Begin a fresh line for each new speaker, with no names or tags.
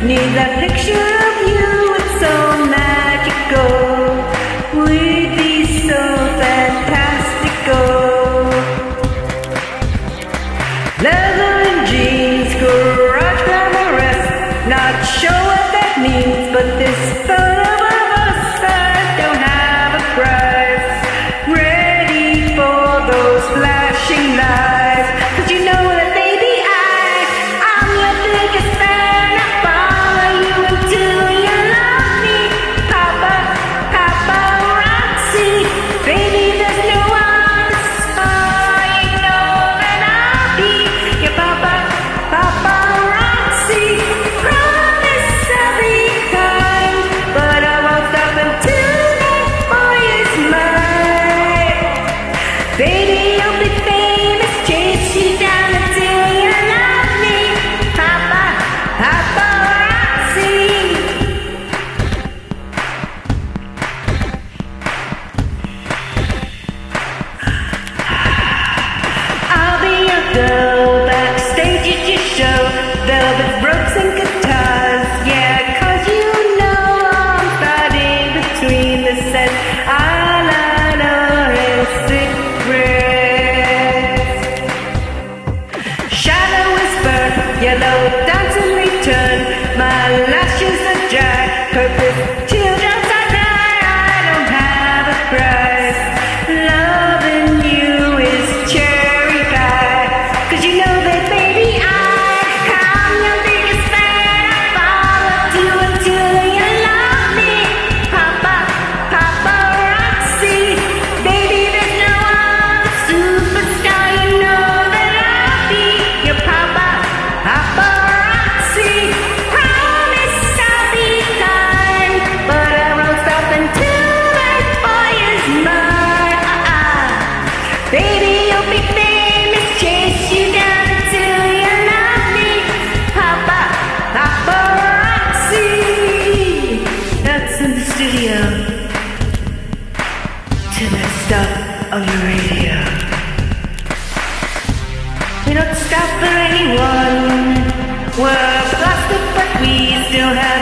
Need that picture of you, it's so magical. We'd be so fantastical. Leather and jeans, garage glamorous. Not sure what that means, but this photo of us don't have a price. Ready for those flashing lights, 'cause you know that baby I'm your biggest fan. I follow you until you love me. Paparazzi, baby there's no one to spy. You know that I'll be your paparazzi. Promise I'll be kind, but I won't stop until that boy is mine. Baby you'll be famous, chase you down until you love me. Paparazzi. I'll be your girl backstage at your show. Velvet ropes and guitars, yeah, 'cause you know I'm starting between the sets. Eyeliner and cigarettes. Shadow whisper, yellow dance in return. My lashes are dry, purple teardrops I cry. I don't have a price. Loving you is cherry pie, 'cause you know that baby I'm your biggest fan. I follow you until you love me. Paparazzi, baby there's no other superstar. You know that I'll be your paparazzi. Promise I'll be kind, but I won't stop until that boy is mine. Baby you'll be famous, chase you down until you love me. Paparazzi. That's in the studio to the stop of the radio. We don't stop for anyone. We're plastic, but we still have